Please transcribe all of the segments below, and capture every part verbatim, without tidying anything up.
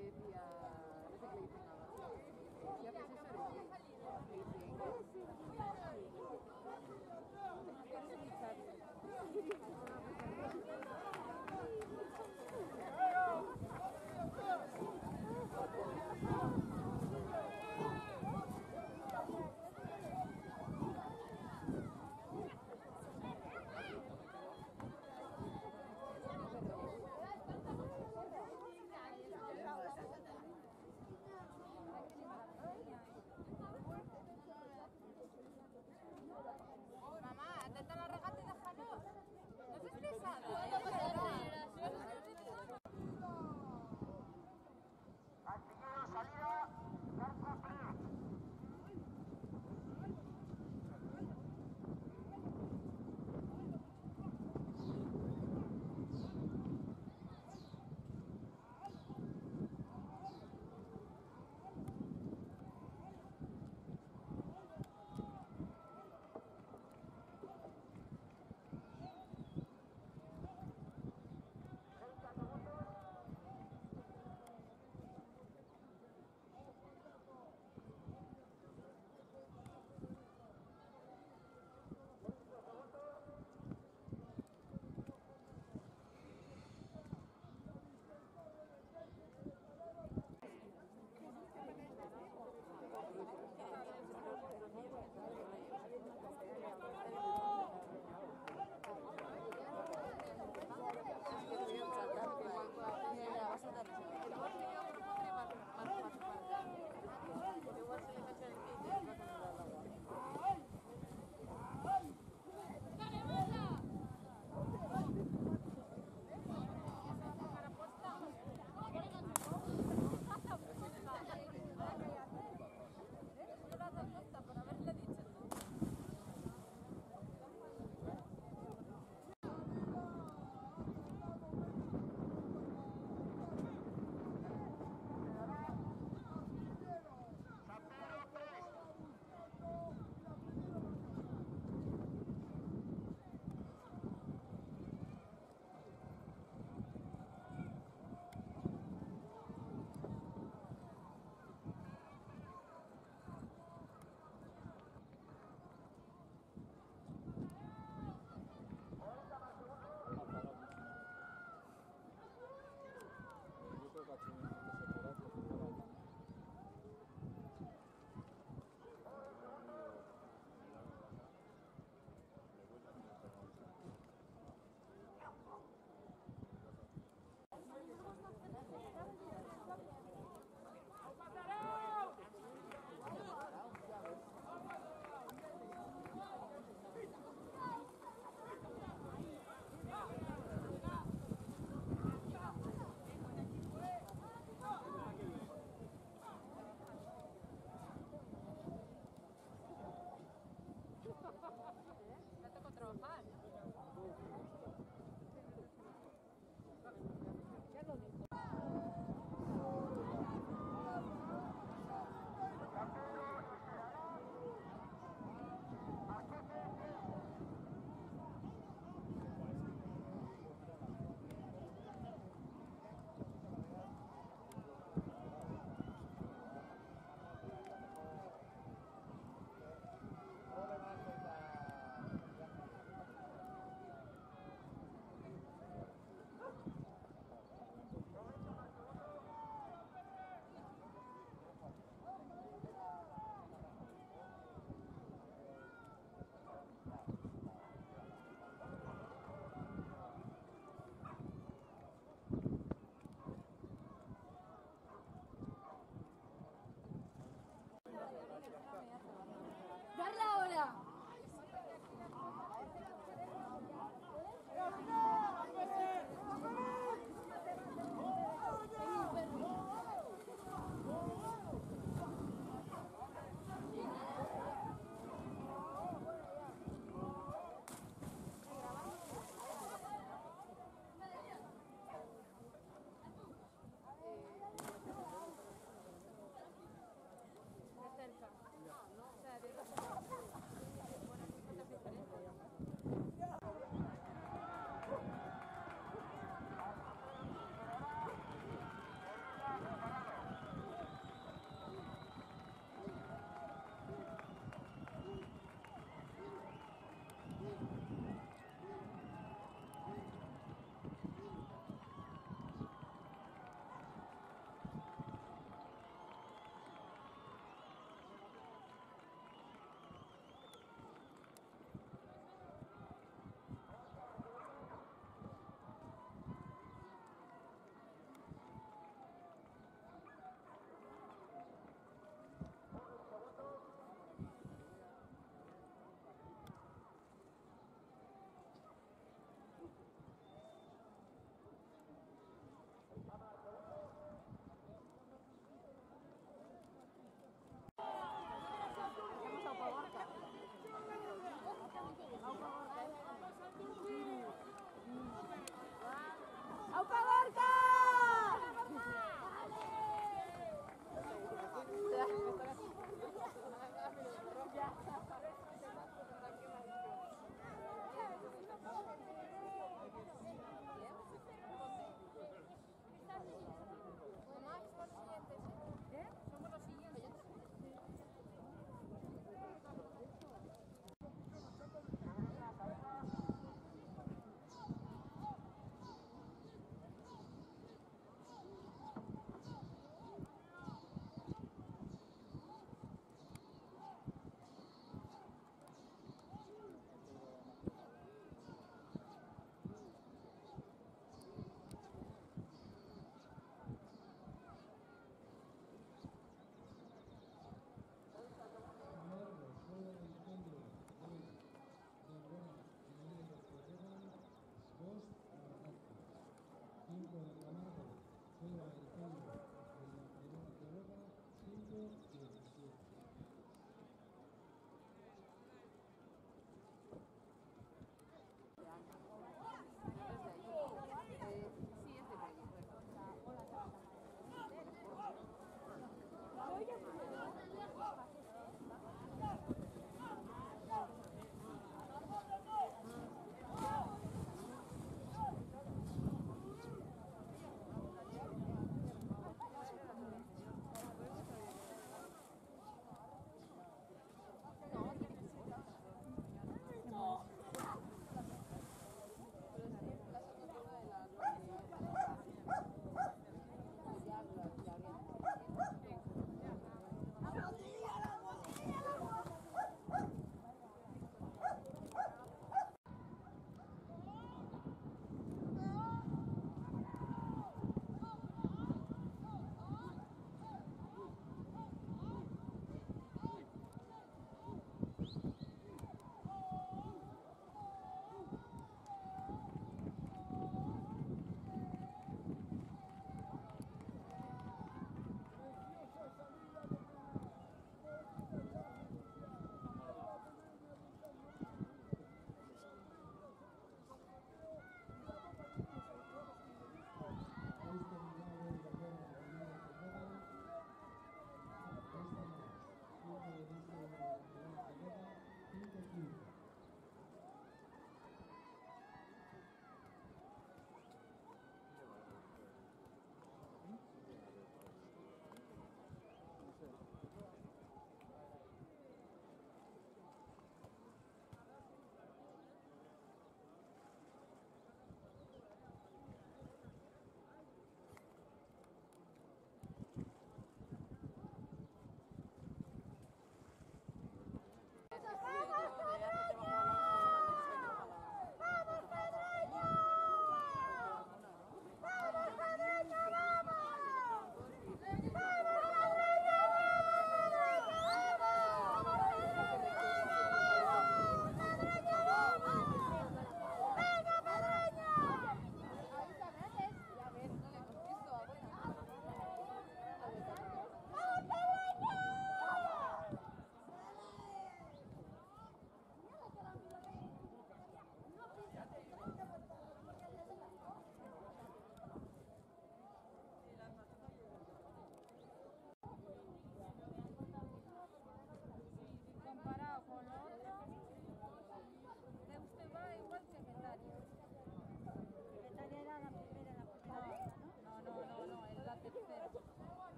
via recyclating hours. Via processor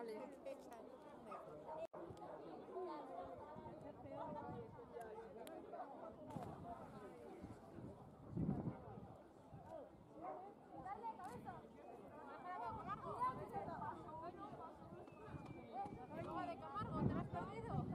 Vale. De Camargo, ¿te has perdido?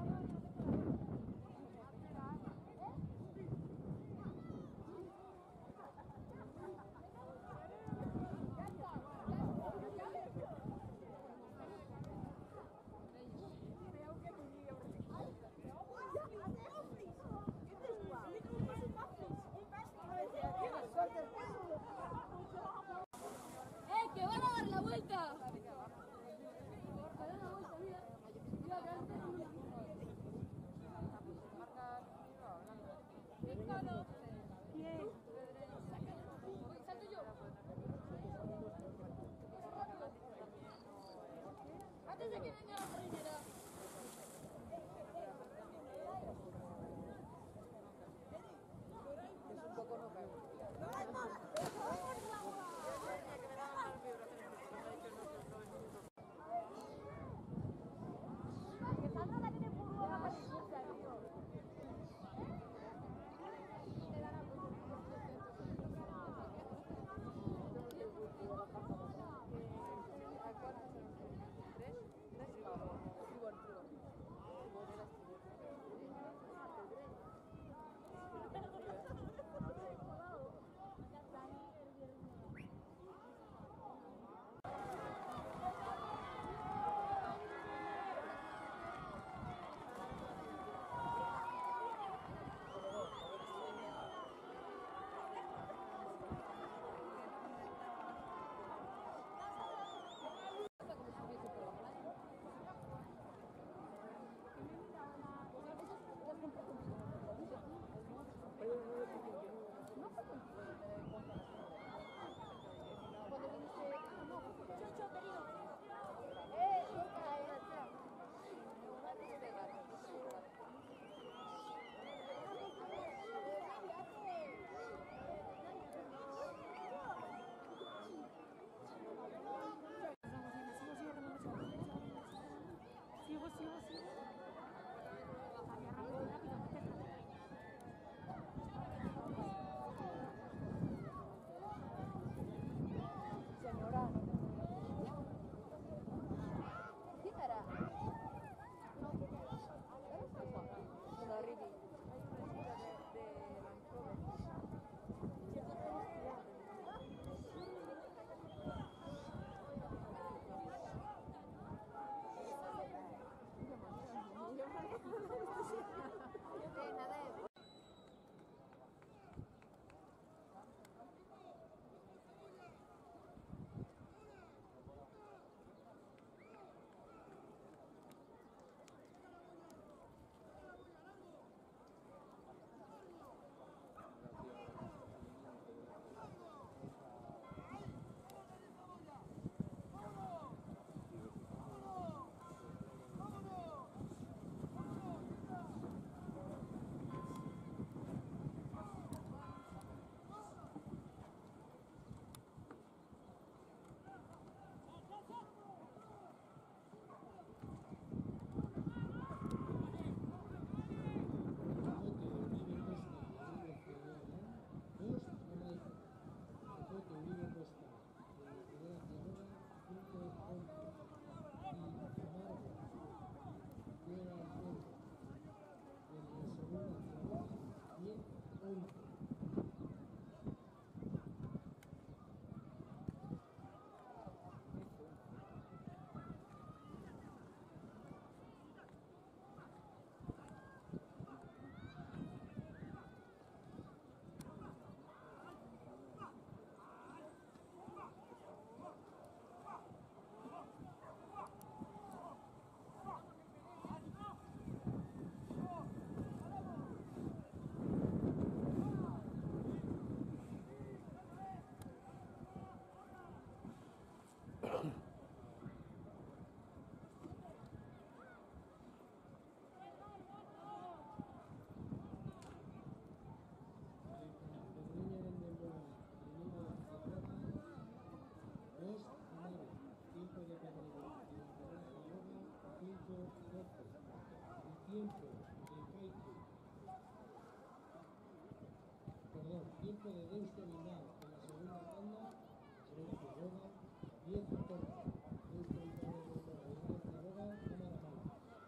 tiempo de Deusto Lindal en la segunda tanda, Serena Quiroga, diez catorce. Deusto Lindal de Mora, Linares Quiroga, Cámara Mala.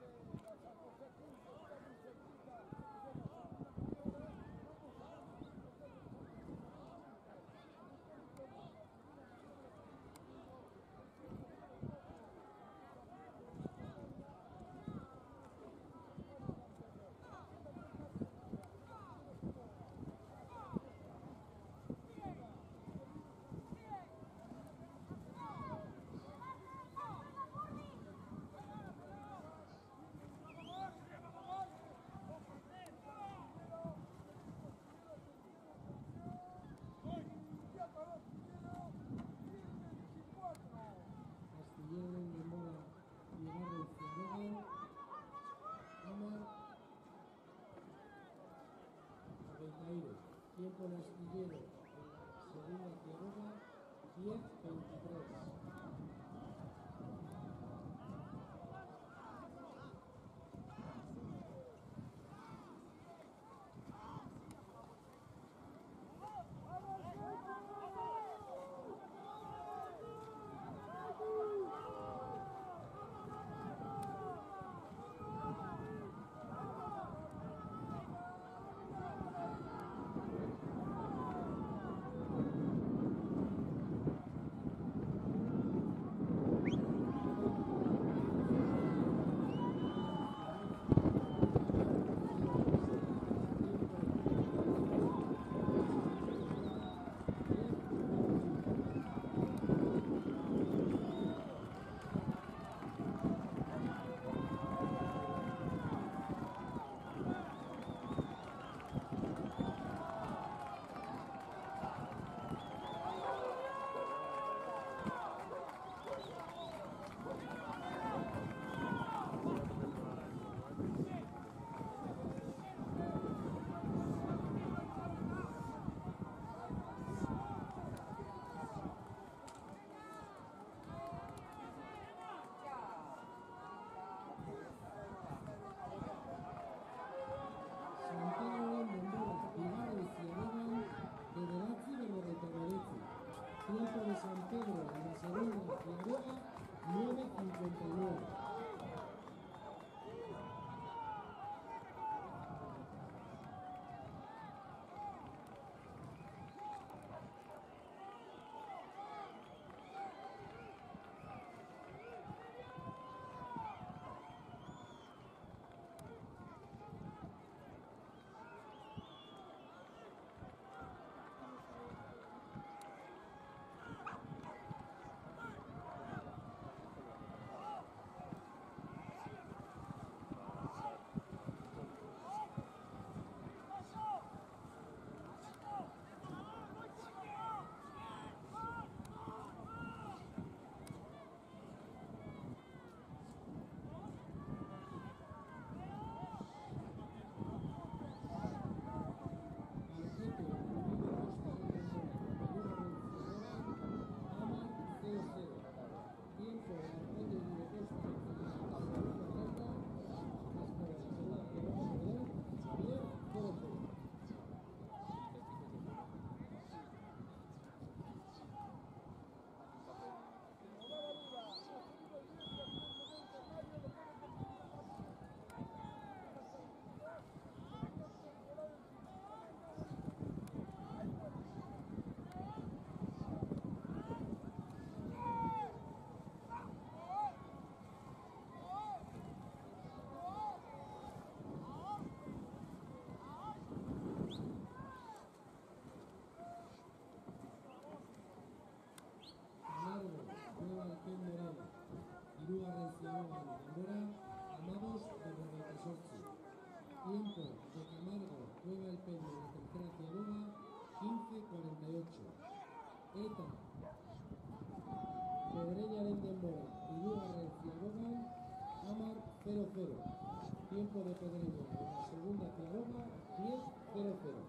Astillero de Mora, Linares Quiroga, Amar, Abeitaire. Tiempo en Astillero en la segunda Quiroga, diez veintitrés. Tiempo de San Pedro en la segunda Quiroga, nueve cincuenta y nueve. Hirugarren Ziarogan denbora, amabost berrogeita zortzi. Tiempo de Camargo, Cueva el Peño en la tercera Ziaroga, quince cuarenta y ocho. Eta Pedreñaren denbora, Hirugarren Ziarogan, Amar cero cero. Tiempo de Pedreña en la segunda Ziaroga, diez cero cero.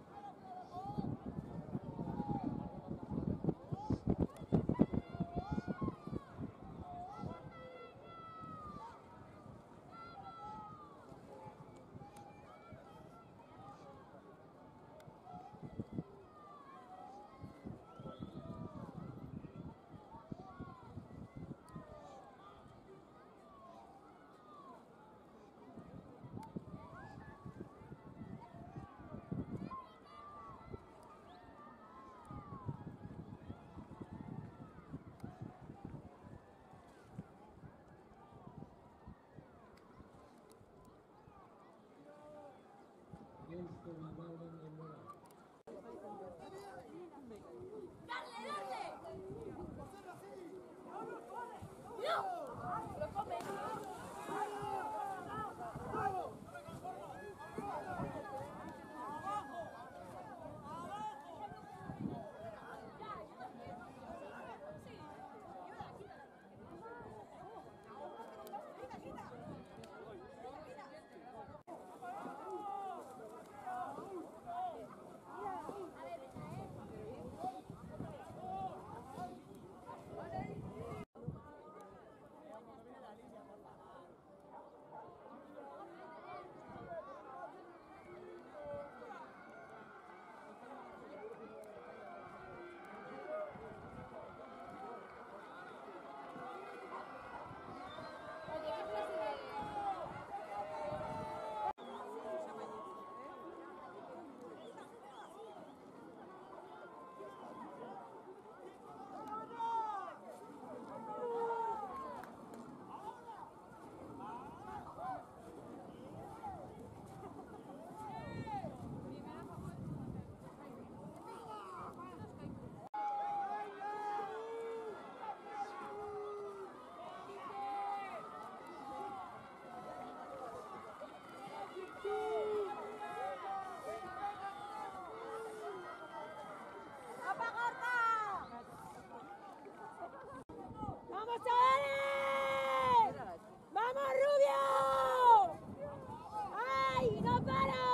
Deusto Bilbao Gangendora. ¡Dale, dale! ¡No! ¡Lo come! ¡Vamos, chavales! ¡Vamos, Rubio! ¡Ay, no paro!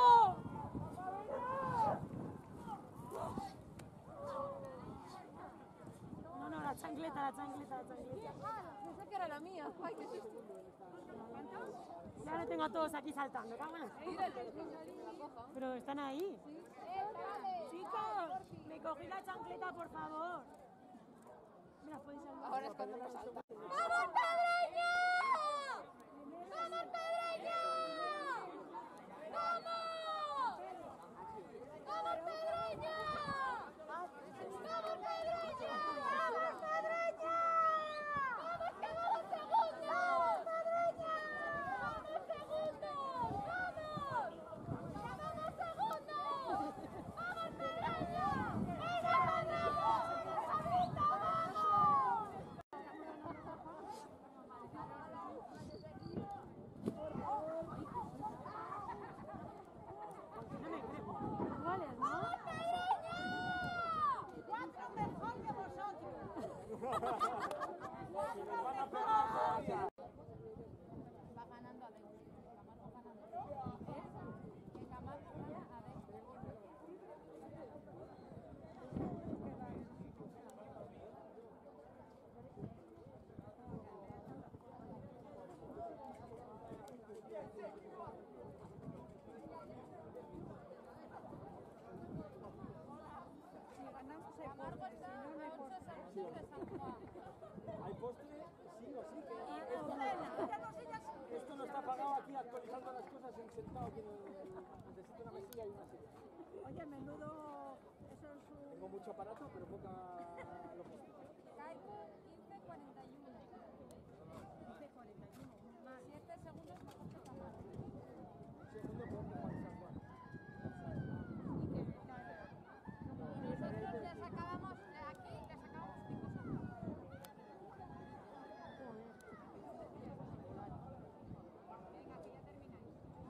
No, no, la chancleta, la chancleta, la chancleta. Pensé que era la mía. Ay, qué susto. Ya lo tengo a todos aquí saltando, cámara. Pero están ahí. Chicos, me cogí la chancleta, por favor. ¿Me las podéis salvar? Ahora es cuando nos salta. ¡Vamos, Pedreño! ¡Vamos, Pedreño! ¡Vamos! ¡Vamos, Pedreño! ¡Vamos, Pedreño! ¡Vamos, Pedreño! ¡Vamos, que vamos segundos! ¡Vamos, Pedreño! ¡Vamos segundos! ¡Vamos! ¡Que vamos segundos! ¡Vamos, Pedreño! ¡Venga, Pedreño! ¡Vamos! Vale, ¿no? ¡Vamos, Pedreño! ¡Cuatro mejor que vosotros! Va ganando a ver. Camargo ganando. ¿Eh? Que Camargo gana a ver. Camargo está a ocho segundos de San Juan. ¿Hay postre? Sí o sí. Que esto, no, esto no está pagado aquí actualizando las cosas en sentado aquí en el, necesito una mesilla y una silla. Oye, menudo, eso es un... Tengo mucho aparato, pero poca logística. Caico quince cuarenta y uno. quince cuarenta y uno. siete segundos mejor que Camargo. Segundo peor que Juan San Juan. Nosotros le sacábamos, aquí le sacábamos cinco segundos. Venga, que ya termináis.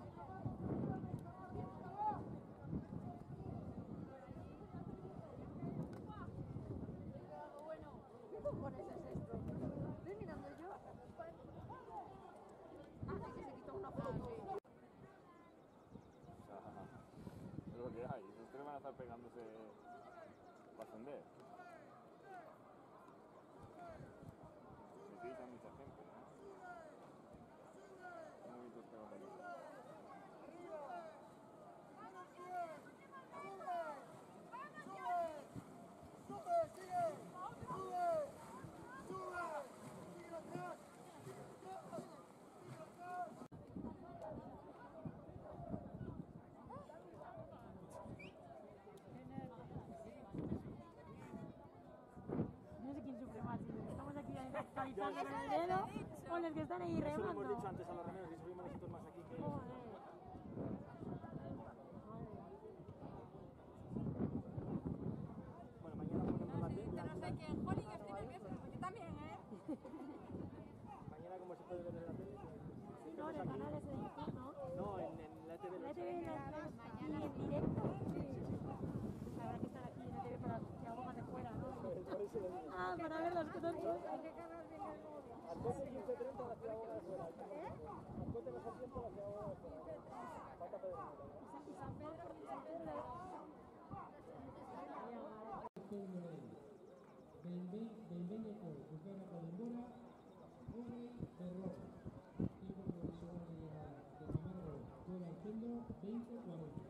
Bueno, ¿qué cojones es esto? Estoy mirando yo. Ah, sí, que se quitó una foto. Es lo que hay, esos tres van a estar pegándose para ascender. Necesita mucha gente, ¿no? Muy bonitos pegados ahí. No sé quién sufre más, si los que estamos aquí actualizando con el dedo o los que están ahí Eso lo hemos dicho remando. antes a los remeros y subimos nosotros más aquí que... Joder. Madre en directo. Habrá que estar aquí en la T V para que hago más de fuera, ¿no? Ah, para ver las cosas. Hay que cargar bien el móvil. Arcote quince treinta la ciudad de fuera. Arcote los asientos la ciudad de fuera. Falta Pedro. Y San Pedro, San Pedro. Benveñeko bukaerako denbora hogei berrogei. Tiempo provisional de llegada de Camargo Cueva Alpendo veinte cuarenta.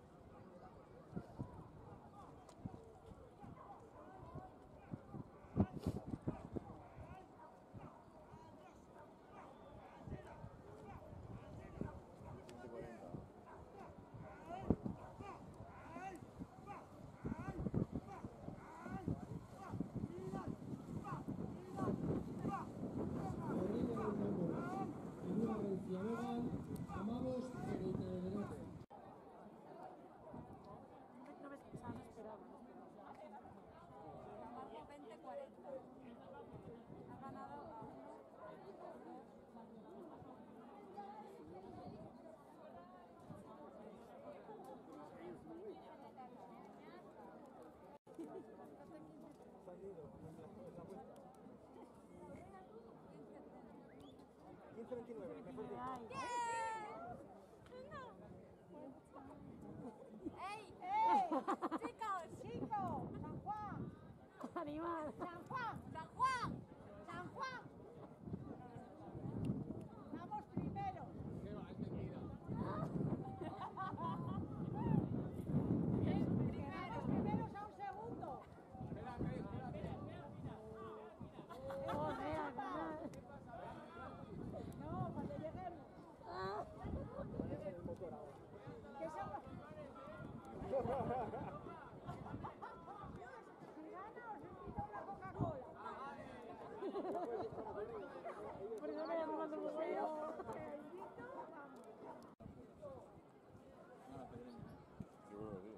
Amamos veinte de derecha. No me esperaba, no esperaba. Camargo veinte cuarenta. Ha ganado a uno. quince veintinueve, mejor tiempo. Ay. ¡Ey! ¡Ey! ¡Chicos! Chicos, San Juan, Animal. San Juan, ¡San Juan! San Juan. Vamos primero. Vamos primeros a un segundo. Joder, al final. No, cuando lleguemos. Ah. Que somos... Si gana, os invito a una Coca-Cola. Por eso me llamo cuando museo. Te invito, vamos. Yo creo que sí.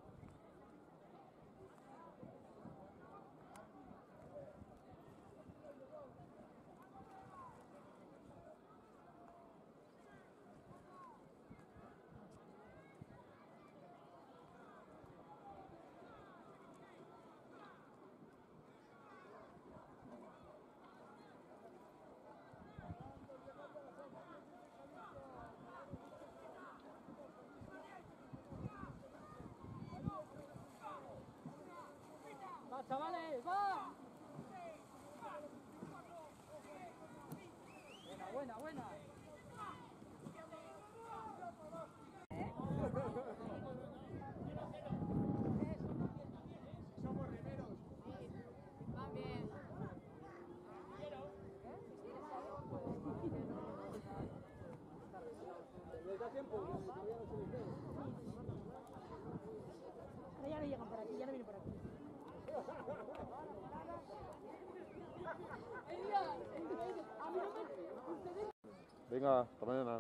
¡Va, chavales! ¡Va! Buena, buena, buena. Somos rimeros. Va bien. ¿Les da tiempo? Todavía no se les ve. Ahora ya no llegan por aquí, ya no vienen por aquí. Venga, hasta mañana.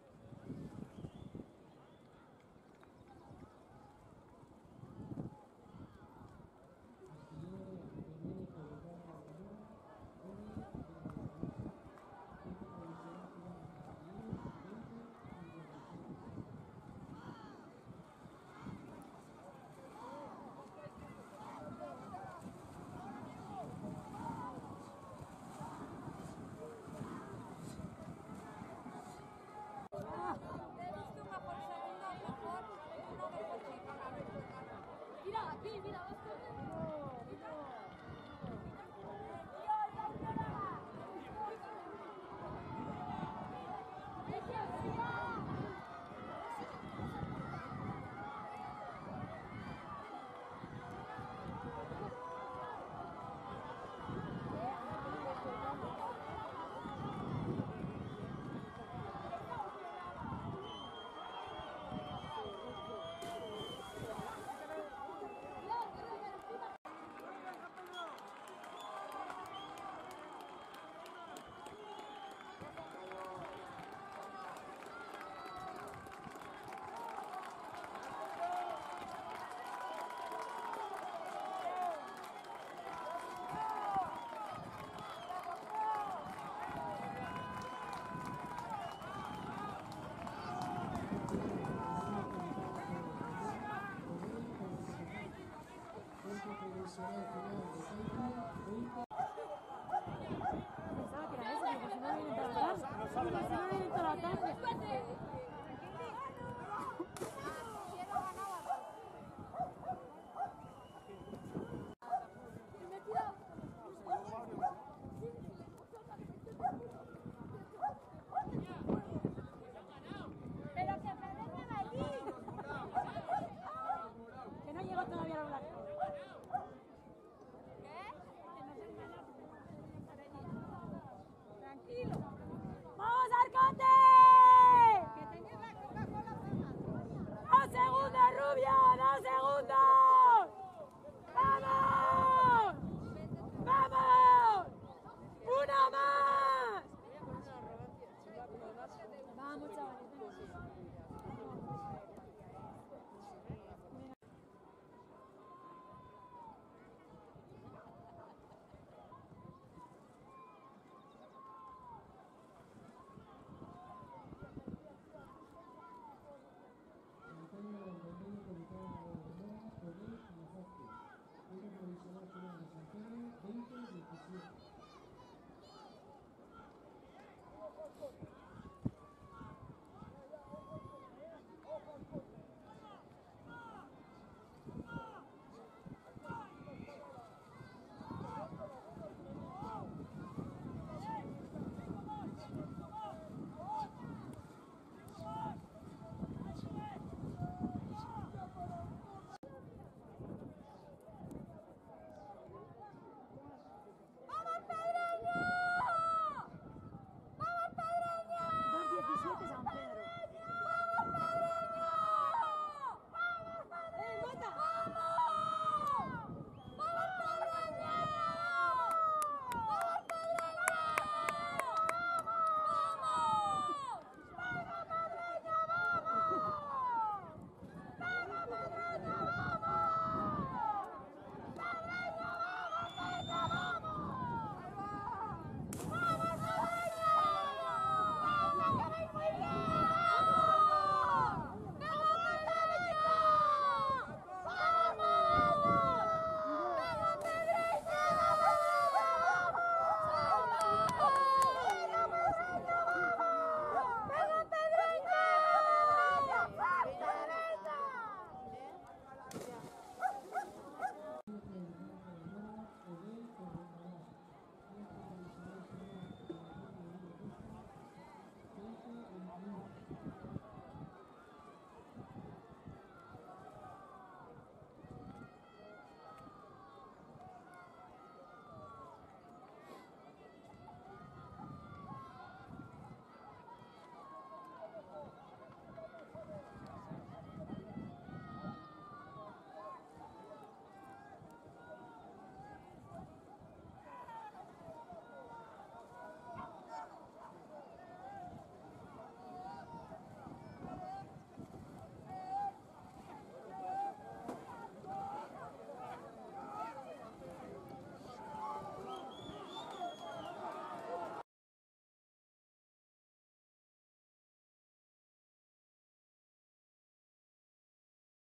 He visto una por segundo mejor, uno mejor que Mira, aquí, mira, vas con él.